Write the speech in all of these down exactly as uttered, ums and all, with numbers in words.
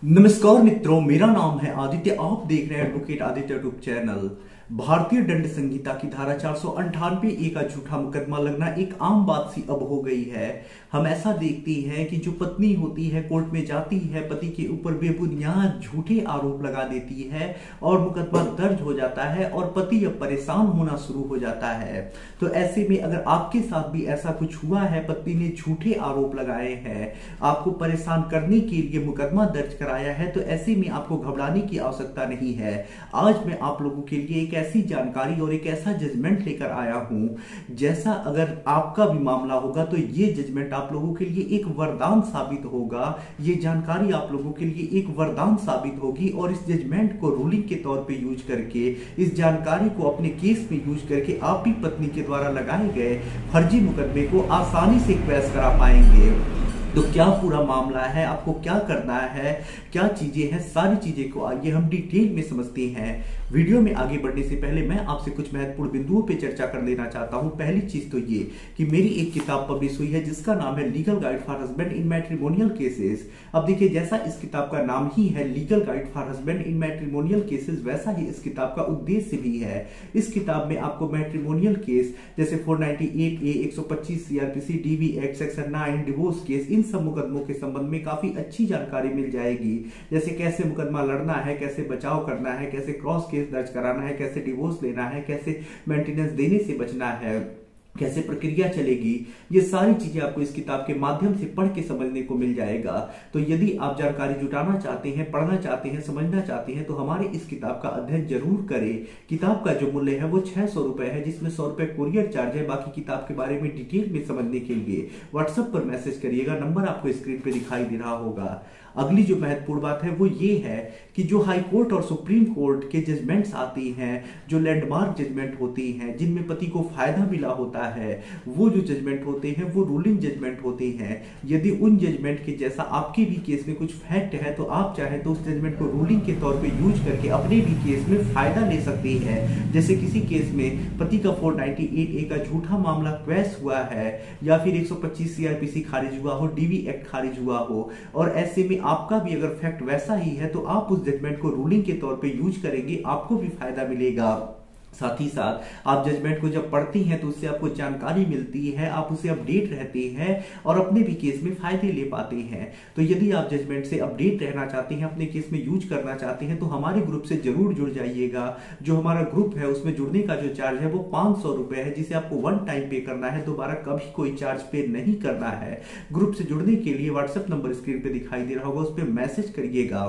नमस्कार मित्रों, मेरा नाम है आदित्य। आप देख रहे हैं एडवोकेट आदित्य यूट्यूब चैनल। भारतीय दंड संहिता की धारा चार सौ अंठानवे ए का झूठा मुकदमा लगना एक आम बात सी अब हो गई है। हम ऐसा देखते हैं कि जो पत्नी होती है कोर्ट में जाती है, पति के ऊपर बेबुनियाद झूठे आरोप लगा देती है और मुकदमा दर्ज हो जाता है और पति अब परेशान होना शुरू हो जाता है। तो ऐसे में अगर आपके साथ भी ऐसा कुछ हुआ है, पत्नी ने झूठे आरोप लगाए हैं, आपको परेशान करने के लिए मुकदमा दर्ज कराया है, तो ऐसे में आपको घबराने की आवश्यकता नहीं है। आज मैं आप लोगों के लिए एक ऐसी जानकारी और एक ऐसा जजमेंट लेकर आया हूं, जैसा अगर आपका भी मामला होगा तो ये जजमेंट आप लोगों के लिए एक वरदान साबित होगा। ये जानकारी आप लोगों के लिए एक वरदान साबित होगी और इस जजमेंट को रूलिंग के तौर पे यूज करके, इस जानकारी को अपने केस में यूज करके आप भी पत्नी के द्वारा लगाए गए फर्जी मुकदमे को आसानी से क्वैश करा पाएंगे। तो क्या पूरा मामला है, आपको क्या करना है, क्या चीजें हैं, सारी चीजें को आइए हम डिटेल में समझते हैं। वीडियो में आगे बढ़ने से पहले मैं आपसे कुछ महत्वपूर्ण बिंदुओं पे चर्चा कर लेना चाहता हूं। पहली चीज तो ये कि मेरी एक किताब पब्लिश हुई है जिसका नाम है legal guide for husband in matrimonial cases. अब देखिए, जैसा इस किताब का नाम ही है legal guide for husband in matrimonial cases, वैसा ही इस किताब का उद्देश्य भी है। इस किताब में आपको मैट्रिमोनियल केस जैसे चार सौ अट्ठानवे ए, एक सौ पच्चीस सीआरपीसी, डीवी एक्ट सेक्शन नौ, डिवोर्स केस, इन सब मुकदमों के संबंध में काफी अच्छी जानकारी मिल जाएगी। जैसे कैसे मुकदमा लड़ना है, कैसे बचाव करना है, कैसे क्रॉस केस दर्ज कराना है, कैसे डिवोर्स लेना है, कैसे मेंटेनेंस देने से बचना है, कैसे प्रक्रिया चलेगी, ये सारी चीजें आपको इस किताब के माध्यम से पढ़ के समझने को मिल जाएगा। तो यदि आप जानकारी जुटाना चाहते हैं, पढ़ना चाहते हैं, समझना चाहते हैं, तो हमारे इस किताब का अध्ययन जरूर करें। किताब का जो मूल्य है वो छह सौ रुपए है, जिसमें सौ रुपए कुरियर चार्ज है। बाकी किताब के बारे में डिटेल में समझने के लिए व्हाट्सएप पर मैसेज करिएगा, नंबर आपको स्क्रीन पे दिखाई दे रहा होगा। अगली जो महत्वपूर्ण बात है वो ये है कि जो हाई कोर्ट और सुप्रीम कोर्ट के जजमेंट्स आती हैं, जो लैंडमार्क जजमेंट होती हैं, जिनमें पति को फायदा मिला होता है, वो जो जजमेंट होते हैं वो रूलिंग जजमेंट होते हैं। यदि उन जजमेंट के जैसा आपके भी केस में कुछ फैक्ट है तो आप चाहे तो उस जजमेंट को रूलिंग के तौर पे यूज करके अपने भी केस में फायदा ले सकते हैं। जैसे किसी केस में पति का चार सौ अट्ठानवे ए का झूठा मामला क्वैश हुआ है, या फिर एक सौ पच्चीस सीआरपीसी खारिज हुआ हो, डीवी एक्ट खारिज हुआ हो, और ऐसे में आपका भी अगर फैक्ट वैसा ही है तो आप उस जजमेंट को रूलिंग के तौर पे यूज करेंगे, आपको भी फायदा मिलेगा। साथ ही साथ आप जजमेंट को जब पढ़ती हैं तो उससे आपको जानकारी मिलती है, आप उससे अपडेट रहते हैं और अपने भी केस में फायदे ले पाते हैं। तो यदि आप जजमेंट से अपडेट रहना चाहते हैं, अपने केस में यूज करना चाहते हैं, तो हमारे ग्रुप से जरूर जुड़ जाइएगा। जो हमारा ग्रुप है उसमें जुड़ने का जो चार्ज है वो पांच सौ रुपए है, जिसे आपको वन टाइम पे करना है, दोबारा कभी कोई चार्ज पे नहीं करना है। ग्रुप से जुड़ने के लिए व्हाट्सएप नंबर स्क्रीन पे दिखाई दे रहा होगा, उस पर मैसेज करिएगा।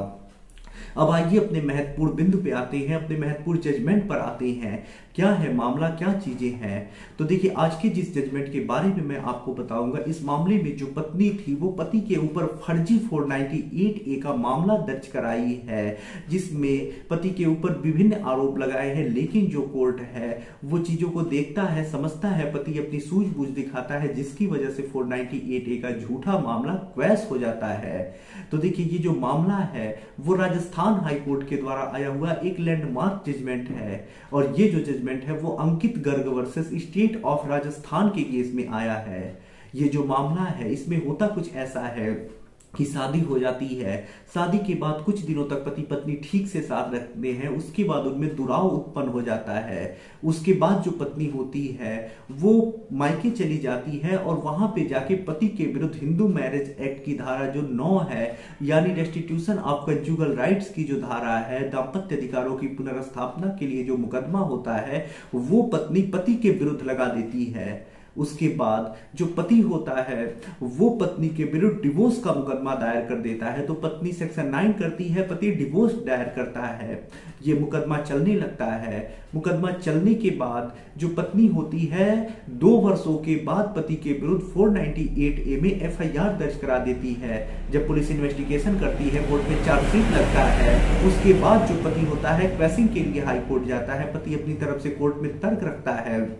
अब आइए अपने महत्वपूर्ण बिंदु पे आते हैं, अपने महत्वपूर्ण जजमेंट पर आते हैं। क्या है मामला, क्या चीजें हैं। तो देखिए, आज के जिस जजमेंट के बारे में मैं आपको बताऊंगा, इस मामले में जो पत्नी थी वो पति के ऊपर फर्जी चार सौ अट्ठानवे ए का मामला दर्ज कराई है, जिसमें पति के ऊपर विभिन्न आरोप लगाए हैं। लेकिन जो कोर्ट है वो चीजों को देखता है, समझता है, पति अपनी सूझबूझ दिखाता है, जिसकी वजह से चार सौ अट्ठानवे ए का झूठा मामला क्वैश हो जाता है। तो देखिए, ये जो मामला है वो राजस्थान हाई कोर्ट के द्वारा आया हुआ एक लैंडमार्क जजमेंट है, और ये जो जजमेंट है वो Ankit Garg versus state of Rajasthan के केस में आया है। ये जो मामला है इसमें होता कुछ ऐसा है कि शादी हो जाती है, शादी के बाद कुछ दिनों तक पति पत्नी ठीक से साथ रखते हैं, उसके बाद उनमें दुराव उत्पन्न हो जाता है। उसके बाद जो पत्नी होती है वो मायके चली जाती है और वहां पे जाके पति के विरुद्ध हिंदू मैरिज एक्ट की धारा जो नौ है, यानी रेस्टिट्यूशन ऑफ कंजुगल राइट्स की जो धारा है, दाम्पत्य अधिकारों की पुनर्स्थापना के लिए जो मुकदमा होता है, वो पत्नी पति के विरुद्ध लगा देती है। उसके बाद जो पति होता है वो पत्नी के विरुद्ध डिवोर्स का मुकदमा दायर कर देता है। तो पत्नी सेक्शन नाइन करती है, पति डिवोर्स दायर करता है, ये मुकदमा चलने लगता है। मुकदमा चलने के बाद जो पत्नी होती है दो वर्षों के बाद पति के विरुद्ध चार सौ अट्ठानवे ए में एफ आई आर दर्ज करा देती है। जब पुलिस इन्वेस्टिगेशन करती है, कोर्ट में चार्जशीट लगता है, उसके बाद जो पति होता है क्वैशिंग के लिए हाई कोर्ट जाता है। पति अपनी तरफ से कोर्ट में तर्क रखता है,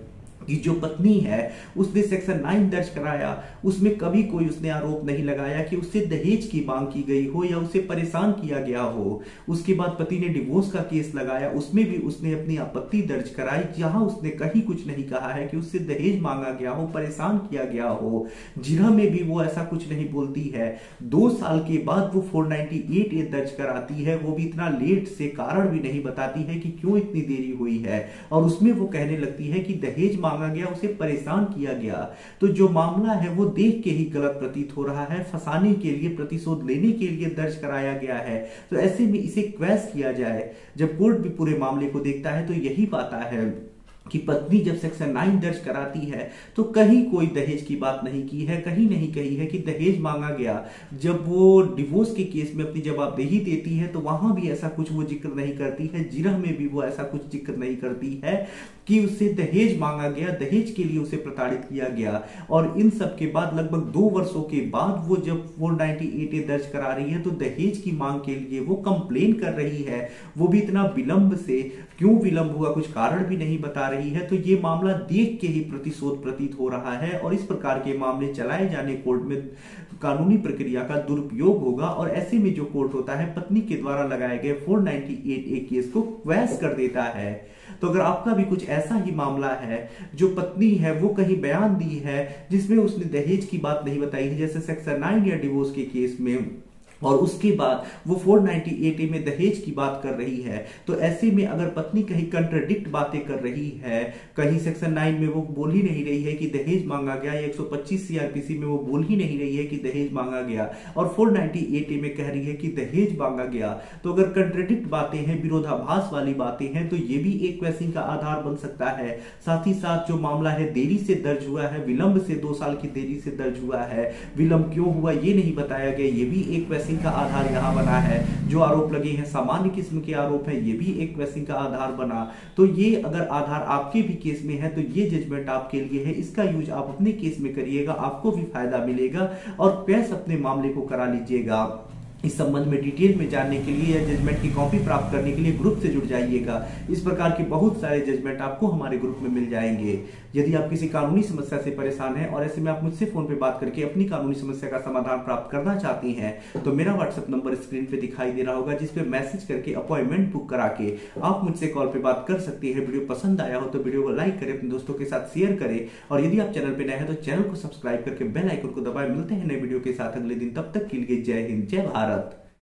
कि जो पत्नी है उसने सेक्शन नाइन दर्ज कराया, उसमें कभी कोई उसने आरोप नहीं लगाया कि उससे दहेज की मांग की गई हो या उसे परेशान किया गया हो। उसके बाद पति ने डिवोर्स का केस लगाया, उसमें भी उसने अपनी आपत्ति दर्ज कराई, जहां उसने कहीं कुछ नहीं कहा है कि उससे दहेज मांगा गया हो, परेशान किया गया हो। जिरह में भी वो ऐसा कुछ नहीं बोलती है। दो साल के बाद वो फोर नाइंटी एट ए दर्ज कराती है, वो भी इतना लेट से कारण भी नहीं बताती है कि क्यों इतनी देरी हुई है, और उसमें वो कहने लगती है कि दहेज मांगा गया, उसे परेशान किया गया। तो जो मामला है वो देख के ही गलत प्रतीत हो रहा है, फंसाने के लिए, प्रतिशोध लेने के लिए दर्ज कराया गया है। तो ऐसे में इसे क्वैश किया जाए। जब कोर्ट भी पूरे मामले को देखता है तो यही पाता है कि पत्नी जब सेक्शन नाइन दर्ज कराती है तो कहीं कोई दहेज की बात नहीं की है, कहीं नहीं कही है कि दहेज मांगा गया। जब वो डिवोर्स के केस में अपनी जवाबदेही देती है तो वहां भी ऐसा कुछ वो जिक्र नहीं करती है, जिरह में भी वो ऐसा कुछ जिक्र नहीं करती है कि उससे दहेज मांगा गया, दहेज के लिए उसे प्रताड़ित किया गया। और इन सब के बाद लगभग दो वर्षों के बाद वो जब फोर नाइंटी एट ए दर्ज करा रही है तो दहेज की मांग के लिए वो कंप्लेन कर रही है, वो भी इतना विलंब से। क्यों विलंब हुआ, कुछ कारण भी नहीं बता रही है। तो ये मामला देख के ही प्रतिशोध प्रतीत हो रहा है, और इस प्रकार के मामले चलाए जाने कोर्ट में कानूनी प्रक्रिया का दुरुपयोग होगा। और ऐसे में जो कोर्ट होता है पत्नी के द्वारा लगाए गए four ninety eight A case को क्वैश कर देता है। तो अगर आपका भी कुछ ऐसा ही मामला है, जो पत्नी है वो कहीं बयान दी है जिसमें उसने दहेज की बात नहीं बताई है, जैसे सेक्शन नाइन या डिवोर्स के केस में, और उसके बाद वो फोर नाइंटी एट ए में दहेज की बात कर रही है, तो ऐसे में अगर पत्नी कहीं कंट्राडिक्ट बातें कर रही है, कहीं सेक्शन नाइन में वो बोल ही नहीं रही है कि दहेज मांगा गया, या एक सौ पच्चीस सी आर पी सी में वो बोल ही नहीं रही है कि दहेज मांगा गया, और फोर नाइंटी एट ए में कह रही है कि दहेज मांगा गया, तो अगर कंट्राडिक्ट बातें हैं, विरोधाभास वाली बातें हैं, तो ये भी एक क्वेश्चन का आधार बन सकता है। साथ ही साथ जो मामला है देरी से दर्ज हुआ है, विलंब से, दो साल की देरी से दर्ज हुआ है, विलंब क्यों हुआ ये नहीं बताया गया, ये भी एक क्वेश्चन का आधार यहां बना है। जो आरोप लगे हैं सामान्य किस्म के आरोप है, ये भी एक क्वेश्चन का आधार बना। तो ये अगर आधार आपके भी केस में है तो ये जजमेंट आपके लिए है, इसका यूज आप अपने केस में करिएगा, आपको भी फायदा मिलेगा, और क्वैश अपने मामले को करा लीजिएगा। इस संबंध में डिटेल में जानने के लिए या जजमेंट की कॉपी प्राप्त करने के लिए ग्रुप से जुड़ जाइएगा। इस प्रकार के बहुत सारे जजमेंट आपको हमारे ग्रुप में मिल जाएंगे। यदि आप किसी कानूनी समस्या से परेशान हैं और ऐसे में आप मुझसे फोन पे बात करके अपनी कानूनी समस्या का समाधान प्राप्त करना चाहती हैं, तो मेरा व्हाट्सएप नंबर स्क्रीन पे दिखाई दे रहा होगा, जिसपे मैसेज करके अपॉइंटमेंट बुक करा के आप मुझसे कॉल पे बात कर सकती है। वीडियो पसंद आया हो तो वीडियो को लाइक करें, अपने दोस्तों के साथ शेयर करें, और यदि आप चैनल पे नए हैं तो चैनल को सब्सक्राइब करके बेल आइकन को दबाएं। मिलते हैं नए वीडियो के साथ अगले दिन, तब तक के लिए जय हिंद, जय भारत।